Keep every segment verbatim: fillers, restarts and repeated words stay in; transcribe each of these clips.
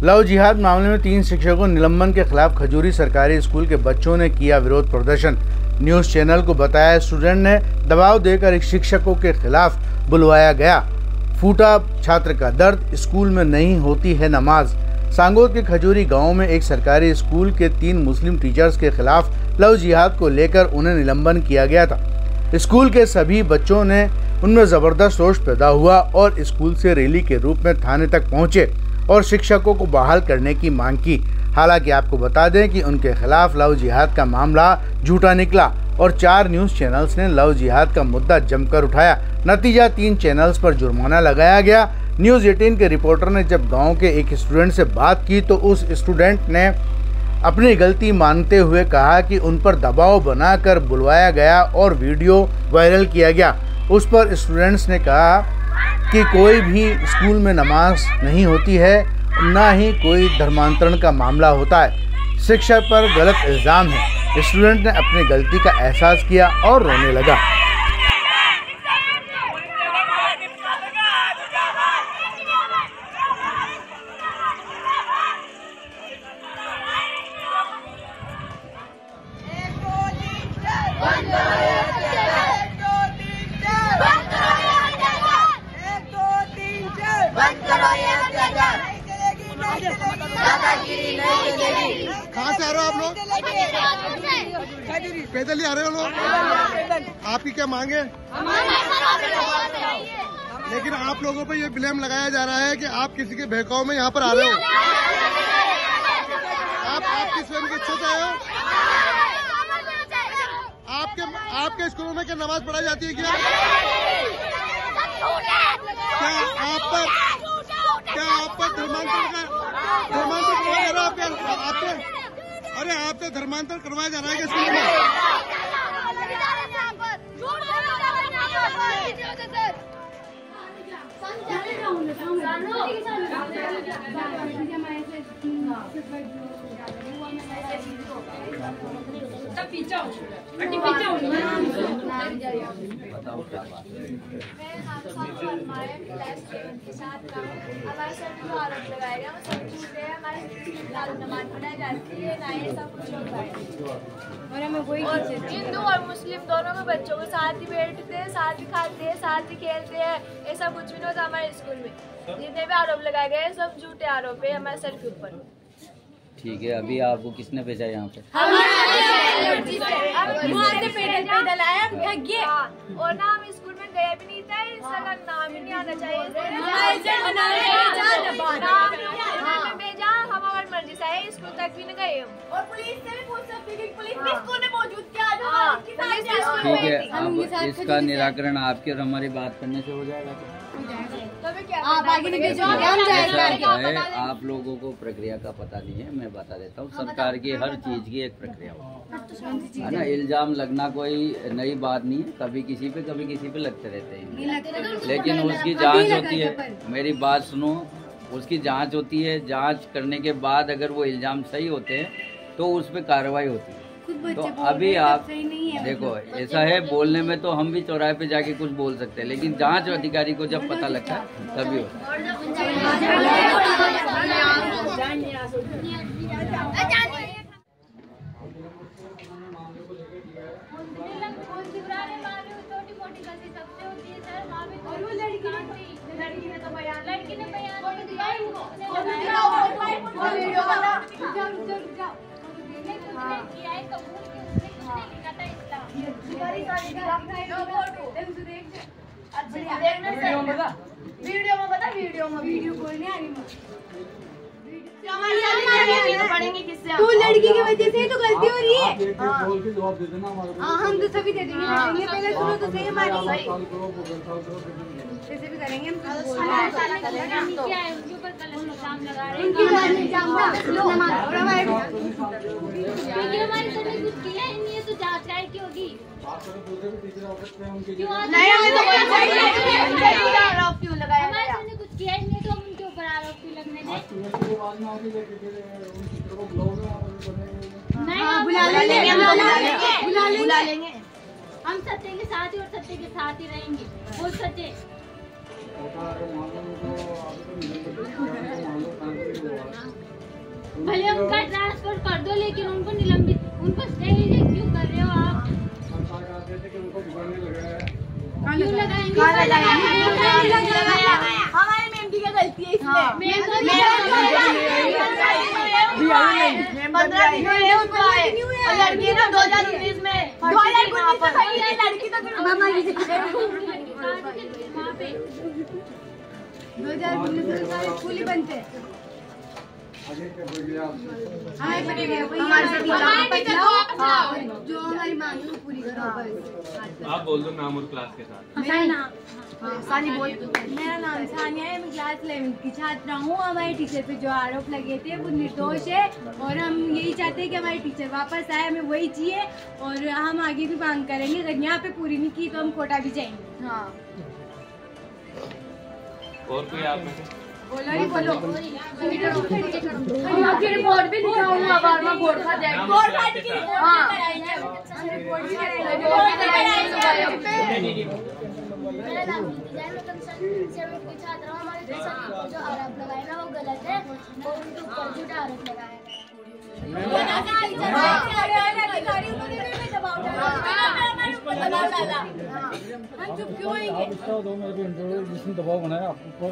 Love जिहाद मामले में तीन शिक्षकों निलंबन के खिलाफ खजूरी सरकारी स्कूल के बच्चों ने किया विरोध प्रदर्शन। न्यूज चैनल को बताया स्टूडेंट ने दबाव देकर एक शिक्षकों के खिलाफ बुलवाया गया। फूटा छात्र का दर्द, स्कूल में नहीं होती है नमाज। सांगोद के खजूरी गांव में एक सरकारी स्कूल के तीन मुस्लिम टीचर्स के खिलाफ लव जिहाद को लेकर उन्हें निलंबन किया गया था। स्कूल के सभी बच्चों ने उनमें जबरदस्त रोष पैदा हुआ और स्कूल से रैली के रूप में थाने तक पहुंचे और शिक्षकों को बहाल करने की मांग की। हालांकि आपको बता दें कि उनके खिलाफ लव जिहाद का मामला झूठा निकला और चार न्यूज चैनल्स ने लव जिहाद का मुद्दा जमकर उठाया। नतीजा तीन चैनल्स पर जुर्माना लगाया गया। न्यूज अठारह के रिपोर्टर ने जब गांव के एक स्टूडेंट से बात की तो उस स्टूडेंट ने अपनी गलती मानते हुए कहा कि उन पर दबाव बनाकर बुलवाया गया और वीडियो वायरल किया गया। उस पर स्टूडेंट्स ने कहा कि कोई भी स्कूल में नमाज नहीं होती है, ना ही कोई धर्मांतरण का मामला होता है। शिक्षक पर गलत इल्ज़ाम है। स्टूडेंट ने अपनी गलती का एहसास किया और रोने लगा। कहाँ से आ रहे हो आप लोग? पैदल ही आ रहे हो लोग? आपकी क्या मांग है? लेकिन आप लोगों पे ये ब्लेम लगाया जा रहा है कि आप किसी के बहकाव में यहाँ पर आ रहे हो। आप आपकी स्वयं की इच्छा से आए हो? आपके आपके स्कूलों में क्या नमाज पढ़ाई जाती है क्या? क्या आप पर क्या आप पर धर्मांतरण का धर्मांतरण करवाया जा रहा है? आपके आपके अरे आपका धर्मांतरण करवाया जा रहा है क्या स्कूल में? हमारे सर को आरोप लगाया गया, सब झूठे हैं, हमारे नमाज पढ़ाई जाती है, ना ये सब कुछ होता है। और हिंदू और मुस्लिम दोनों के बच्चों के साथ ही बैठते हैं, साथ ही खाते हैं, साथ ही खेलते हैं, ऐसा कुछ भी नहीं होता हमारे स्कूल में। जितने भी आरोप लगाए गए सब झूठे आरोप है हमारे सर के ऊपर। ठीक है, अभी आपको किसने भेजा यहाँ पे? और ना हम स्कूल में गए भी नहीं था, इसका नाम ही नहीं आना चाहिए। भेजा हम हमारी मर्जी से आए, स्कूल तक भी नहीं गए हम। और पुलिस से भी पूछ सकते हैं, पुलिस भी स्कूल में मौजूद क्या? ठीक है, अब इसका निराकरण आपके और हमारी बात करने से हो जाएगा। आप आगे नहीं है, आप लोगों को प्रक्रिया का पता नहीं है, मैं बता देता हूँ। सरकार की हर चीज की एक प्रक्रिया होती है ना। इल्जाम लगना कोई नई बात नहीं है, कभी किसी पे कभी किसी पे लगते रहते हैं, लेकिन उसकी जांच होती है। मेरी बात सुनो, उसकी जांच होती है। जांच करने के बाद अगर वो इल्जाम सही होते हैं तो उस पर कार्रवाई होती है। तो अभी आप देखो, ऐसा है, बोलने में तो हम भी चौराहे पे जाके कुछ बोल सकते हैं, लेकिन जांच अधिकारी को जब पता लगता है तभी होता वीडियो में बता, वीडियो में वीडियो कोई नहीं आ रही। तू लड़की की वजह से तो गलती हो रही है। हाँ, हम तो सभी दे देंगे। पहले सुनो तो सही हमारी, जैसे भी करेंगे हम तो क्या है, उनके ऊपर कलर इल्जाम लगा रहे हैं, उनकी बात इल्जाम ना क्योंकि हमारे सर ने कुछ किया ही नहीं है, तो जांच राय की होगी। नहीं, हमें तो कोई आरोप क्यों लगाया गया? हमारे सर ने कुछ किया ही नहीं तो हम उनके ऊपर आरोप क्यों लगने दें? नहीं, बुला लेंगे, बुला लेंगे। हम सत्य के साथ ही और सत्य के साथ ही रहेंगे। वो सत्य भले उनका ट्रांसफर कर दो, लेकिन उनको निलंबित, उनको स्टे क्यों कर रहे हो आप? क्यों लगाएंगे? हमारे मेम की क्या गलती है इसमें? पंद्रह दिन हुए उनको आए और लड़की ना दो हजार उन्नीस में दो हजार उन्नीस में भाई है लड़की तो दो हजार उन्नीस में स्कूल ही बंद थे। हमारे जो हमारी मांग है पूरी करो। आप बोल दो नाम और क्लास के साथ। मेरा नाम सानी बोल। मेरा नाम सानिया है, मैं क्लास इलेवेंथ की छात्रा हूँ। हमारे टीचर पे जो आरोप लगे थे वो निर्दोष है और हम यही चाहते हैं कि हमारे टीचर वापस आए, हमें वही चाहिए और हम आगे भी मांग करेंगे। अगर यहाँ पे पूरी नहीं की तो हम कोटा भी जाएंगे। हाँ और कोई आप में से? बोलो ही बोलो। की रिपोर्ट भी लिखा हुआ बार बार बोर्ड का जाएगा। बोर्ड फाड़ की मेरा नाम डिजाइन में कंसर्न सेवन की छात्रा हूं। हमारे साथी को जो आरोप लगाए ना वो गलत है और उनके ऊपर झूठा आरोप लगाया है। जिसने दबाव बनाया आपको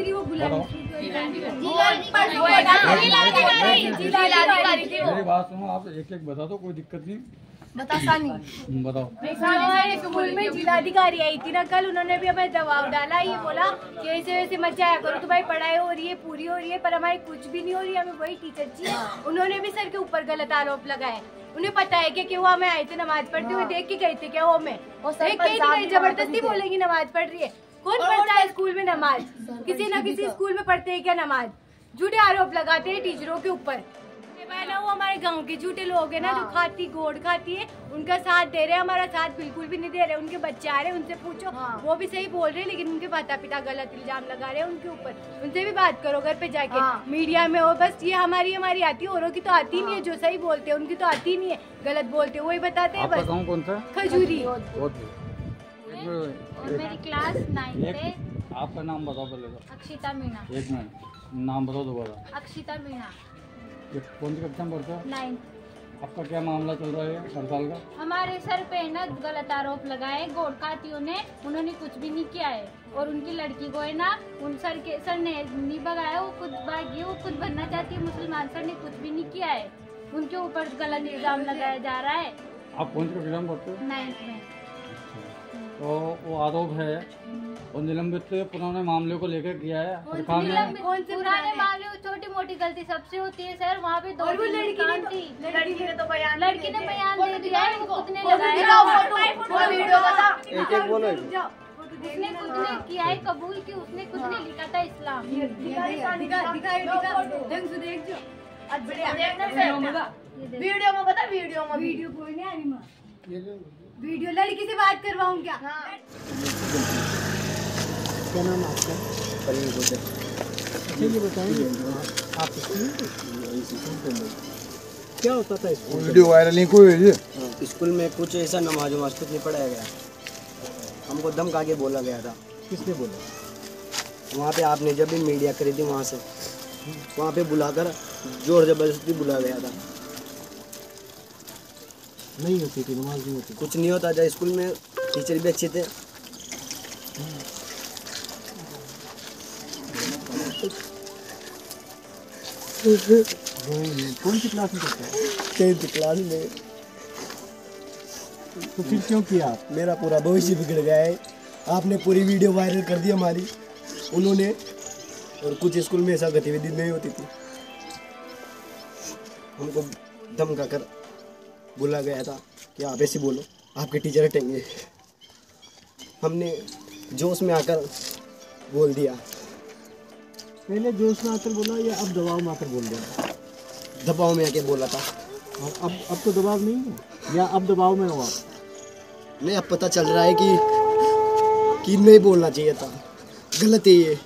मेरी बात सुनो, आप एक एक बता दो, कोई दिक्कत नहीं। बता सानी बताओ। हमारे स्कूल में जिलाधिकारी आई थी ना कल, उन्होंने भी हमें दबाव डाला। ये बोला कि ऐसे वैसे मत जाया करो, तुम्हारी पढ़ाई हो रही है, पूरी हो रही है, पर हमारी कुछ भी नहीं हो रही है, हमें वही टीचर चाहिए। उन्होंने भी सर के ऊपर गलत आरोप लगाए। उन्हें पता है कि वो हमें आए थे नमाज पढ़ते हुए, देख के गए थे क्या वो हमें देख के जबरदस्ती बोलेंगी नमाज पढ़ रही है। कौन पढ़ता है स्कूल में नमाज? किसी न किसी स्कूल में पढ़ते हैं क्या नमाज? झूठे आरोप लगाते हैं टीचरों के ऊपर। ना वो हमारे गांव के झूठे लोग हैं ना, जो खाती गोड़ खाती है, उनका साथ दे रहे हैं, हमारा साथ बिल्कुल भी नहीं दे रहे। उनके बच्चे आ रहे हैं, उनसे पूछो, वो भी सही बोल रहे हैं, लेकिन उनके माता पिता गलत इल्जाम लगा रहे हैं उनके ऊपर। उनसे भी बात करो घर पे जाके। मीडिया में हो बस ये हमारी हमारी आती है, औरों की तो आती नहीं है। जो सही बोलते हैं उनकी तो आती नहीं है, गलत बोलते हैं वही बताते हैं बस। कौन सा? खजूरी। मेरी क्लास नाइन्थ है। आपका नाम बताओ पहले। अक्षिता मीणा। एक मिनट, नाम बताओ दोबारा। अक्षिता मीणा। कौन सी कक्षा में पढ़ते हो? नाइन्थ। आपका क्या मामला चल रहा है हड़ताल का? हमारे सर पे ना गलत आरोप लगाए गोड़ खातियों ने, उन्होंने कुछ भी नहीं किया है और उनकी लड़की को है ना उन सर के सर ने नहीं भगाया, वो खुद भागी, वो खुद बनना चाहती है मुसलमान। सर ने कुछ भी नहीं किया है, उनके ऊपर गलत इल्जाम लगाया जा रहा है। आप कौन सी कक्षा में पढ़ते हो? नाइन्थ में। तो वो आरोप है और निलंबित पुराने मामले को लेकर किया है सरकार ने। पुराने मामले छोटी मोटी गलती सबसे होती है सर। वहाँ पे दो और वो लड़की ने थी, लड़की ने तो बयान लड़की ने बयान दे दिया है, वो खुद ने लगाया, उसने खुद ने किया है कबूल कि उसने खुद ने लिखा था इस्लाम। वीडियो में बता, वीडियो में वीडियो कोई नहीं आनी माँ। वीडियो लड़की से बात करवाऊँ क्या? क्या नाम है आपका? पनीर गोदर। अच्छा ये बताएंगे आप क्या होता था स्कूल? वीडियो वायरल नहीं कोई है? स्कूल में कुछ ऐसा नमाज वमाज कुछ नहीं पढ़ाया गया, हमको धमका के बोला गया था। किसने बोला? वहाँ पे आपने जब भी मीडिया करी थी वहाँ से, वहाँ पे बुलाकर जोर जबरदस्ती बुला गया था। नहीं होती थी नमाज, नहीं होती, कुछ नहीं होता था स्कूल में। टीचर भी अच्छे थे। कौन सी क्लास में पढ़ते हैं? टेंथ क्लास में। तो फिर क्यों किया आप? मेरा पूरा भविष्य बिगड़ गया है। आपने पूरी वीडियो वायरल कर दी हमारी उन्होंने, और कुछ स्कूल में ऐसा गतिविधि नहीं होती थी। हमको धमका कर बोला गया था कि आप ऐसे बोलो आपके टीचर हटेंगे। हमने जोश में आकर बोल दिया। पहले जोश में आकर बोला या अब दबाव में आकर बोल दिया? दबाव में आके बोला था। और अब अब तो दबाव नहीं है या अब दबाव में हो आप? नहीं, अब पता चल रहा है कि कि नहीं बोलना चाहिए था, गलत है ये।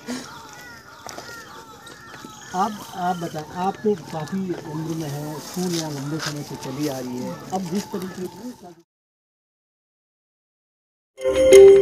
आप आप बताएं, आप तो काफ़ी उम्र में है, स्कूल यहाँ लंबे समय से चली आ रही है, अब जिस तरीके से